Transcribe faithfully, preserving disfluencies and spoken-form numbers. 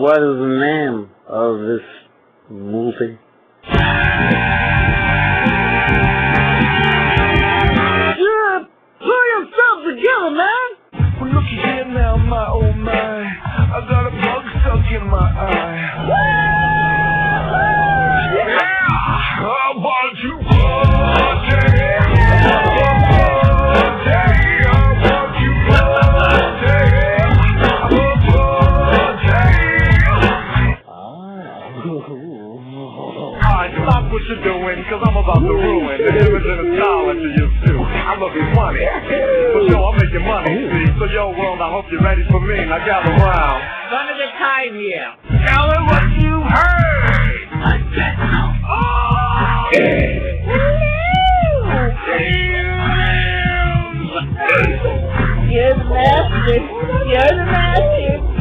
what is the name of this movie? Yeah, pull yourself together, man. Well, looky here now, my oh my. I got a bug stuck in my eye. Yeah! I want you party. Stop what you're doing, cause I'm about to ruin the image and the talent of you too. I'm looking funny, but yo, I'm making money, see? So yo, world, I hope you're ready for me. Now gather round. None of the time here. Tell me what you heard. I'm dead now. Oh! You're the master. You're the master.